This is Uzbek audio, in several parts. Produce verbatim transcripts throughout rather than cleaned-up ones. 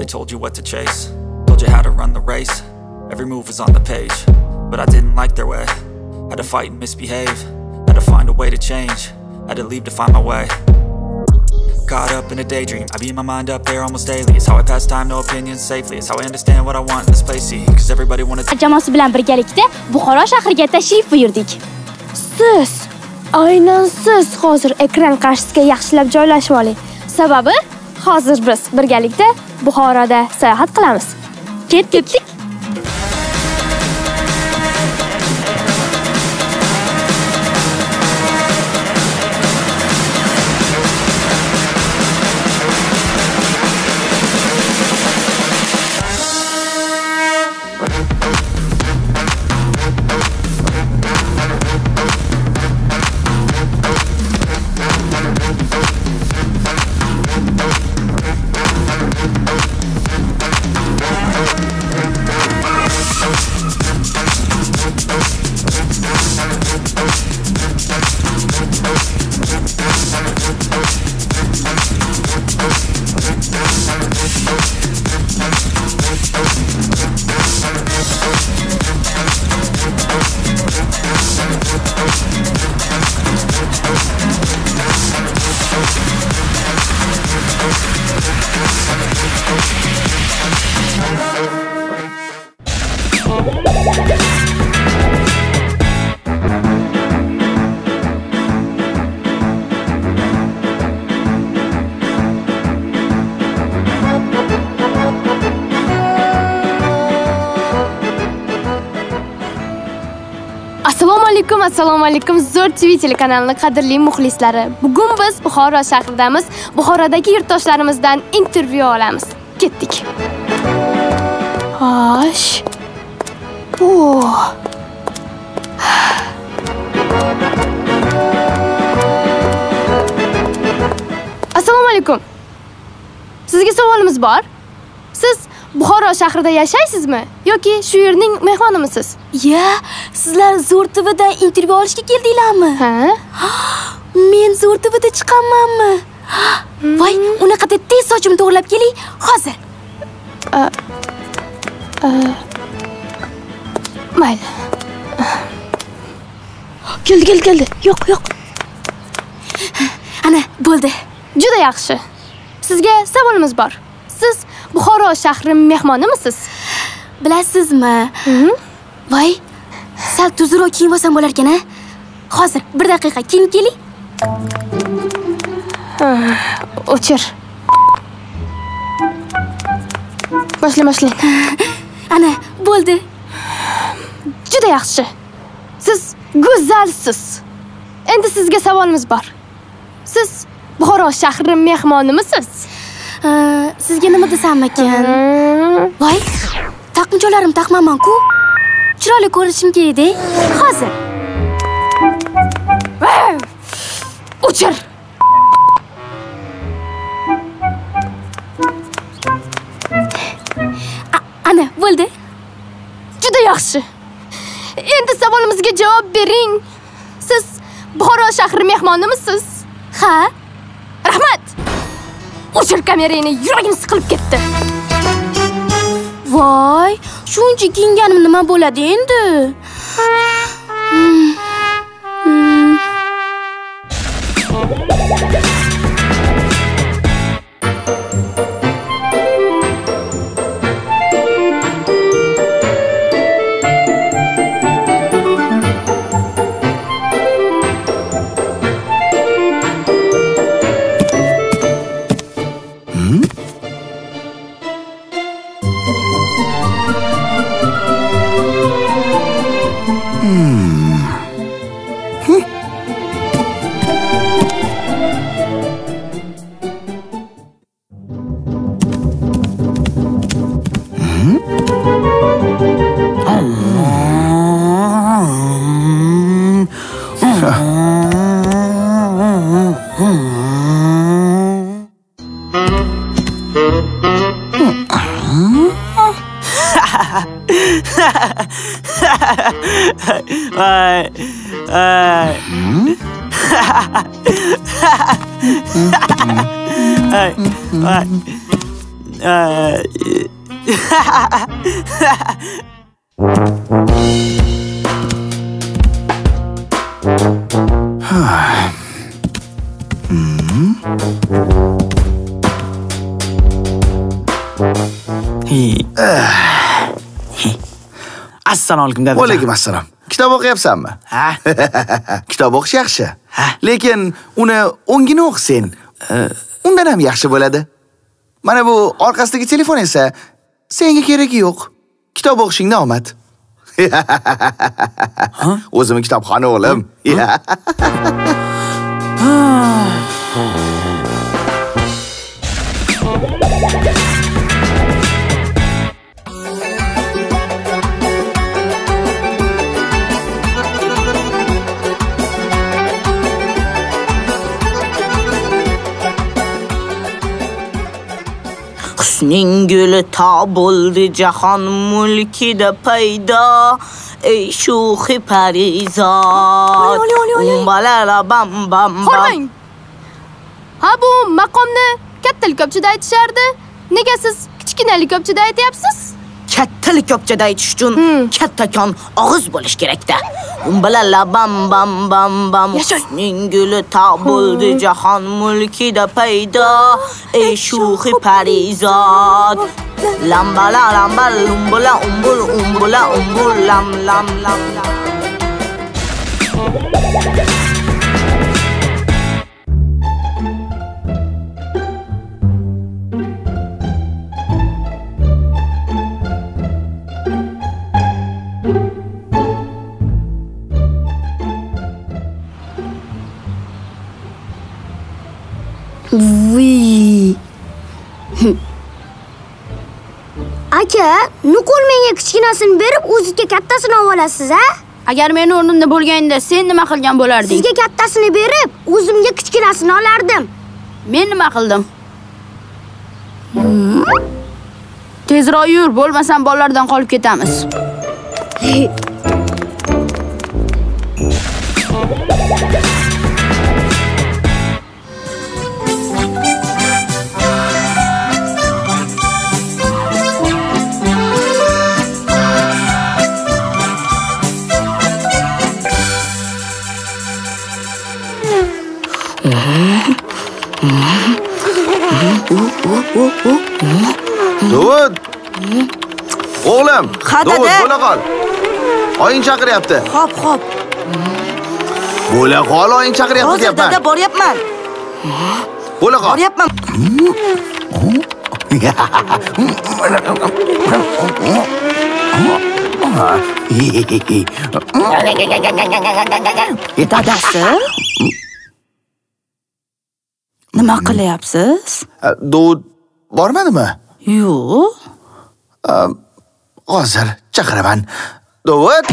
They told you what to chase, told you how to run the race. Every move was on the page, but I didn't like their way. Had to fight and misbehave, had to find a way to change. Had to leave to find my way. Caught up in a daydream, I beat my mind up there almost daily. It's how I pass time, no opinions safely. It's how I understand what I want in this place, see. Cause everybody wanted to... Jamoasi bilan birgalikda Buxoro shahriga tashrif buyurdik. Siz, aynan siz hozir ekran qarshisiga yaxshilab joylashib oling. Sababi hozir biz birgalikda Buxoroda sayohat qilamiz. Ketdik. Assalomu alaykum, assalomu alaykum Zo'r T V telekanalining qadrli muxlislari. Bugun biz Buxoro shahridamiz. Buxorodagi yurtdoshlarimizdan intervyu olamiz. Ketdik. Xo'sh. Oh. Assalomu alaykum. Sizga savolimiz bor. Siz Buxoro shahrida yashaysizmi yoki shu yerning mehmonimisiz? Ya, sizlar Zo'r T V'da intervyu olishga keldinglarmi? Ha? Men Zo'r T V'da chiqamanmi? Voy, unaqa deb tez sochimni to'g'rilab keling, hozir. Mayli. Keldi, keldi, keldi. Yo'q, yo'q. Ana, bo'ldi. Juda yaxshi. Sizga savolimiz bor. Siz Buxoro shahri mehmonimisiz? Bilasizmi? Voy, sal tuzroq kiyib olsam bo'lar ekan, ha? Hozir bir daqiqa kiyib keling. O'chir. Boshla, boshla. Ana, bo'ldi. Juda yaxshi. Siz go'zalsiz. Endi sizga savolimiz bor. Siz Buxoro shahri mehmonimisiz? Sizga nima desam ekan? Voy, taqincholarim taqmaman-ku. Chiroyli ko'rinishim kerak-da. Hozir. O'chir. Ana, bo'ldi. Juda yaxshi. Endi savolimizga javob bering. Siz Buxoro shahri mehmonimisiz? Ha? Rahmat. O'chir kamerangni, yuragim siqilib ketdi. Voy, shuncha kiyinganim nima bo'ladi endi? Hmm. Hmm. Ay, ay. Ay, ay. Assalomu alaykum dadajon. Va alaykum assalom. Kitob o'qiyapsanmi? Ha? Kitob o'qish yaxshi. Lekin uni o'ngini o'qisang, undan ham yaxshi bo'ladi. Mana bu orqasidagi telefon esa senga keragi yo'q. Kitob o'qishingda omad. O'zim kitobxona o'g'lim. Husning guli to bo'ldi jahon mulkida paydo. Ey sho'xi parizod. Umbalala bam bam bam. Hormang. Ha bu maqomni katta likopchida aytishardi. Nega siz kichkina likopchida aytyapsiz? Katta likopchada aytish uchun kattakon og'iz bo'lish kerak-da. Umbalala bam bam bam bam. Husning guli to bo'ldi jahon mulkida paydo. Ey sho'xi parizod. Lambala lambal umbula umbul umbula umbul lam lam lam lam. Vuy. Aka, nuqul menga kichkinasini berib, o'zingizga kattasini olasiz, ha? Agar meni o'rnimda bo'lganingda sen nima qilgan bo'larding? Sizga kattasini berib, o'zimga kichkinasini olardim. Men nima qildim? Tezroq yur, bo'lmasam bolalardan qolib ketamiz. Dovud. O'g'lim, Dovud, bo'la qol. Oying chaqiryapti. Xo'p, xo'p. Bo'la qol, oying chaqiryapti Hozir deyapman. dada boryapman. Bo'la qol. Boryapman. Dadasi? Nima qilyapsiz? Dovud bormadimi? Yo'q. Hozir chaqiraman. Dovud.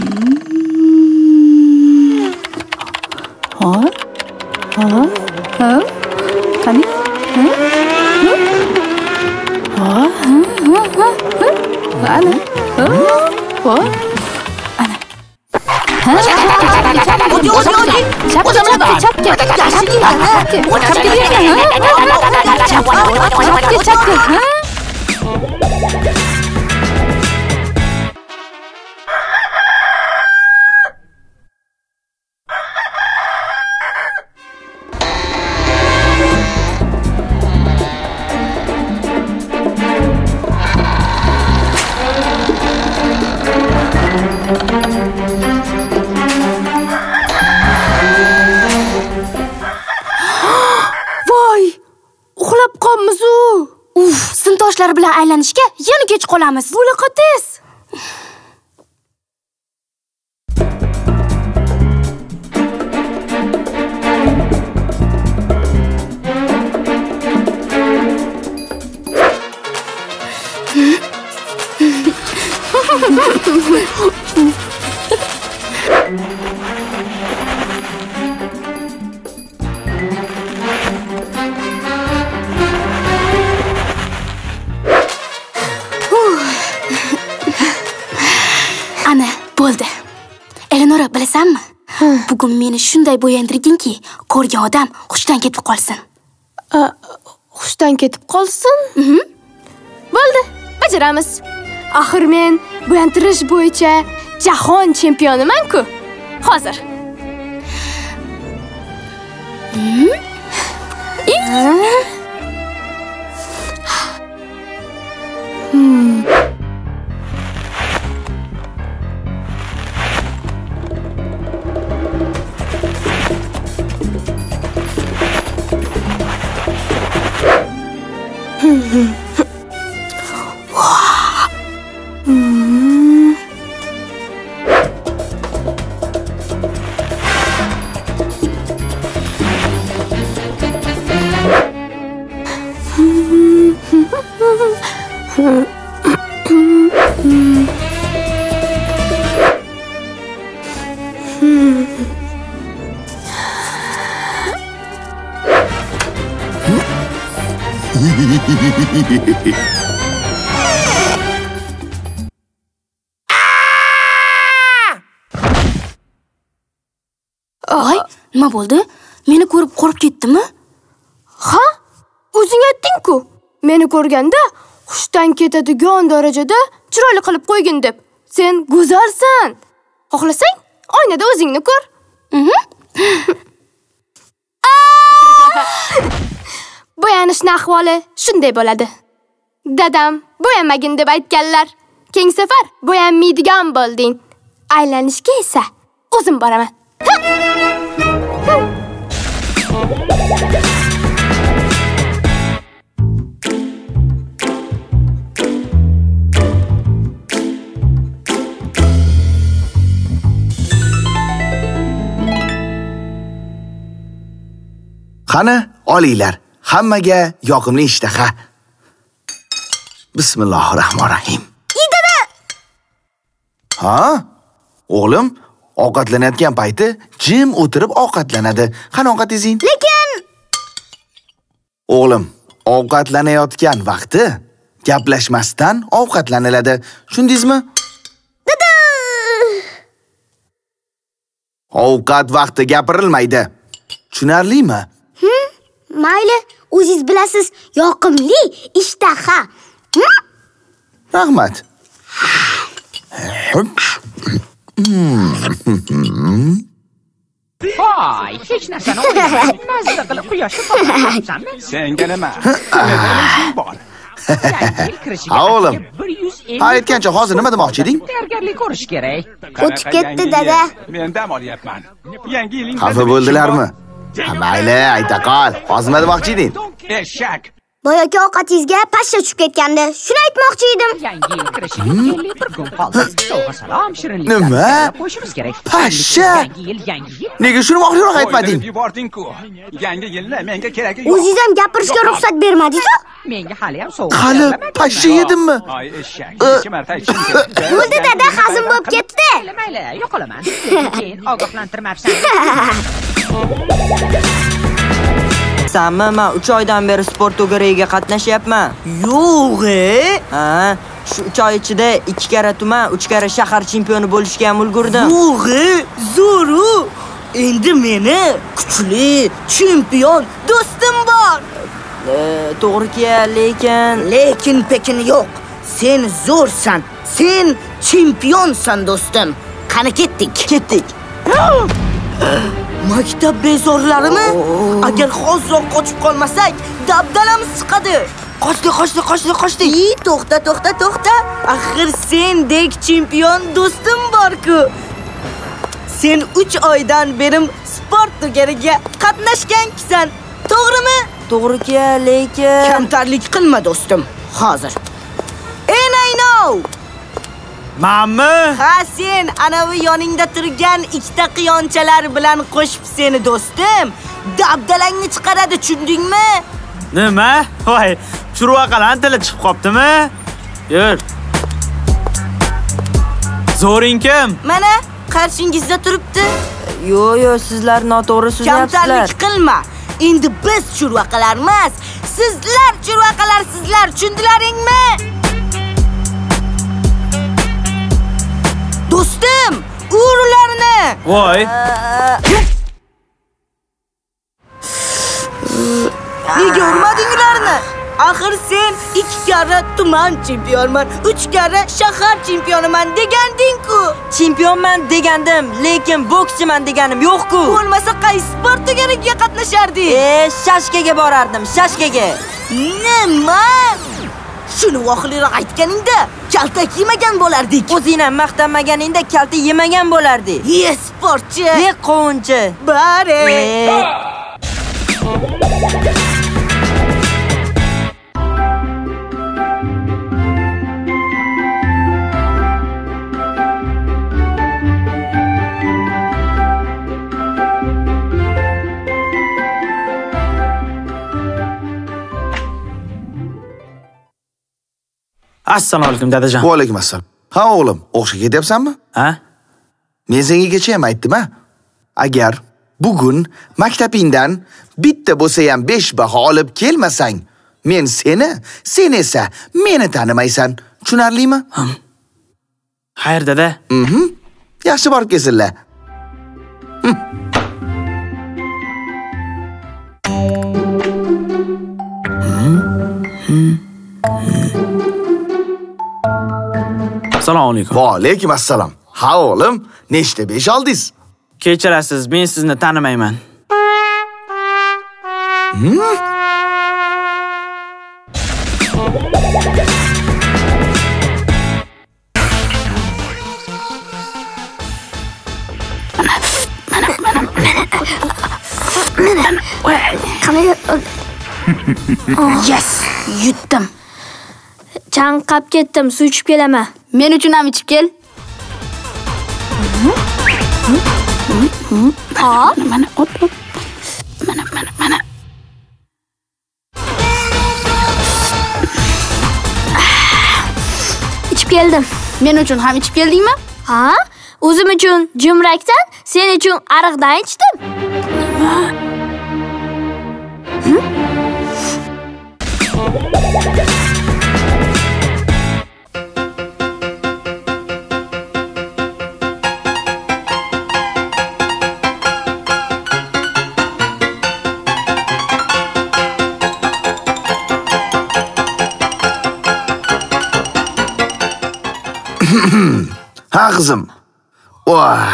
Ha? Ha? Ha? Qani? Ha? Ha? Ha? Ana. Ha? Ha? Ana. Ha? Odi, odi, odi. Chapga, chapga, chapga. Chapga, chapga, ha? Uf, sinfdoshlar bilan aylanishga yana kech qolamiz. Bunaqa tez. Ana, bo'ldi. Elenora, bilasanmi? Bugun meni shunday bo'yantirdingki, ko'rgan odam xushdan ketib qolsin. Xushdan ketib qolsin? bajaramiz. Axir men bo'yantirish bo'yicha jahon chempioniman-ku. Hozir. Hmm. Voy, nima bo'ldi? Meni ko'rib qo'rqib ketdimi? Ha? O'zing aytding-ku. Meni ko'rganda xushdan ketadigan darajada chiroyli qilib qo'ygin deb. Sen go'zalsan. Xohlasang, oynada o'zingni ko'r. Bo'yanishning ahvoli shunday bo'ladi. Dadam bo'yanmagin deb aytganlar. Keng safar bo'yanmaydigan bo'lding. Aylanishga esa o'zim boraman. Qani, olinglar. Hammaga yoqimli ishtaha. Bismillahirrohmanirrohim. Dada! Ha? O'g'lim, ovqatlanayotgan payti jim o'tirib ovqatlanadi. Qani ovqatingiz yeng. Lekin O'g'lim, ovqatlanayotgan vaqti gaplashmasdan ovqatlaniladi. Tushundingizmi? dada! Ovqat vaqti gapirilmaydi. Tushunarlimi? Mayli, o'zingiz bilasiz, yoqimli ishtaha. Rahmat. Voy, hech narsani o'ylamay, mazza qilib quyoshga qo'yapsanmi? Senga nima? Nima bor? Ha, o'g'lim. Ha, aytgancha hozir nima demoqchi eding? Tayyorgarlik ko'rish kerak. O'tib ketdi, dada. Men dam olyapman. Yangi yiling. Xafa bo'ldilarmi? Ha, mayli, ayta qol. Hozir nima demoqchi eding? Eshak. Boyagi ovqatingizga pashsha tushib ketgandi. Shuni aytmoqchi edim. Yangi yil kirishiga ellik bir kun qoldi. Sovg'a salom shirinliklar. Nima? Qo'shimiz kerak. Pashsha? Yangi yil, yangi yil. Nega shuni oxirroq aytmading? Yubording-ku. Yangi yilni menga keragi yo'q. O'zingiz ham gapirishga ruxsat bermadingiz-ku. Menga hali ham sovg'a. Hali pashsha yedimmi? Ay eshak, ikki marta ichdim. Bo'ldi dada, hazm bo'lib ketdi. Mayli, mayli, yo'qolaman. Keyin ogohlantirmabsan. Sanmi, men uch oydan beri sport o'giriga qatnashyapman. Yo'q-e? Ha, shu uch oy ichida ikki karra tuman, uch karra shahar chempioni bo'lishga ham ulgurdim. Yo'q-e? Zo'ru. Endi meni kuchli chempion do'stim bor. E, to'g'ri-ki, lekin Lekin pekin yo'q. Sen zo'rsan. Sen chempionsan do'stim. Qani ketdik. ketdik. Maktab bezorlarimi? Agar hozir qochib qolmasak, dabdalamiz chiqadi. Qochdi, qochdi, qochdi, qochdi. Ey, to'xta, to'xta, to'xta. Axir sendek chempion do'stim bor-ku. Sen uch oydan beri sport tugariga qatnashgansan. To'g'rimi? To'g'ri-ki, lekin Kamtarlik qilma do'stim. Hozir. And I know. Manmi? Ha, sen anavi yoningda turgan ikkita qiyonchalar bilan qo'shib seni do'stim. Dabdalangni chiqaradi, tushundingmi? Nima? Voy, churvaqalan tili chiqib qoptimi? Yur. Zo'ring kim? Mana qarshingizda turibdi. Yo, yo, sizlar noto'g'ri so'zlayapsizlar. Kamtarlik qilma. Endi biz churvaqalar emas, sizlar churvaqalarsizlar, tushundilaringmi? Do'stim, ur ularni. Voy. Nega urmading ularni? Axir sen ikki karra tuman chempionman, uch karra shahar chempioniman deganding-ku. Chempionman degandim, lekin bokschiman deganim yo'q-ku. Bo'lmasa qaysi sport tugariga qatnasharding? E, shashkaga borardim, shashkaga. Nima? Shuni vohliroq aytganingda kalta yemagan bo'lardik. O'zingni maqtanmaganingda kalta yemagan bo'lardik. Ye sportchi. Ye qovunchi. Bari. Assalomu alaykum dadajon. Va alaykum assalom. Ha o'g'lim, o'qishga ketyapsanmi? Ha? Men senga kecha ham aytdim-a? Agar bugun maktabingdan bitta bo'lsa ham besh baho olib kelmasang, men seni, sen esa meni tanimaysan. Tushunarlimi? Xayr dada. Mhm. Yaxshi borib kelsinlar. Assalomu alaykum. Va alaykum assalom. Ha o'g'lim, nechta besh oldingiz? Kechirasiz, men sizni tanimayman. Yes, yutdim. Chanqab ketdim, suv ichib kelaman. Men uchun ham ichib kel. Hop, Mana ot ot. Mana mana mana. ichib keldim. Men uchun ham ichib keldingmi? Ha? O'zim uchun jumrakdan, sen uchun ariqdan ichdim. Ha qizim. Voy.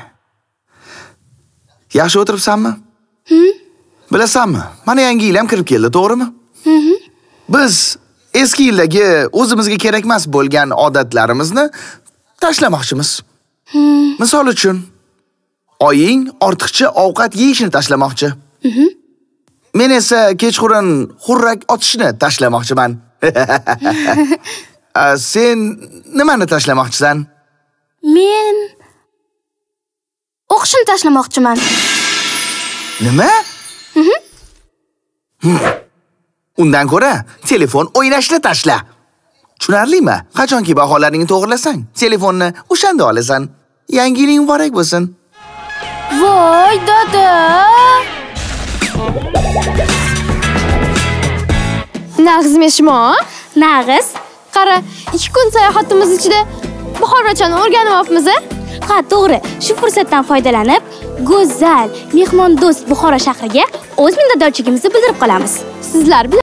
Yaxshi o'tiribsanmi? Hm? Bilasanmi? Mana yangi yil ham kirib keldi, to'g'rimi? Mhm. Biz eski yildagi o'zimizga kerak emas bo'lgan odatlarimizni tashlamoqchimiz. Misol uchun, oying ortiqcha ovqat yeyishni tashlamoqchi. Mhm. Men esa kechqurun xurrak otishni tashlamoqchiman. Sen nimani tashlamoqchisan? Men o'qishni tashlamoqchiman. Nima? Mhm. Undan ko'ra telefon o'ynashni tashla. Tushunarlimi? Qachonki baholaringni to'g'rilasang, telefonni o'shanda olasan. Yangi yiling muborak bo'lsin. Voy dada. Nag'iz meshmo? Nag'iz. Qara, ikki kun sayohatimiz ichida buxorochani o'rganib Ha, to'g'ri. Shu fursatdan foydalanib, go'zal, mehmondo'st Buxoro shahriga o'z minnatdorchiligimizni bildirib qolamiz. Sizlar bilan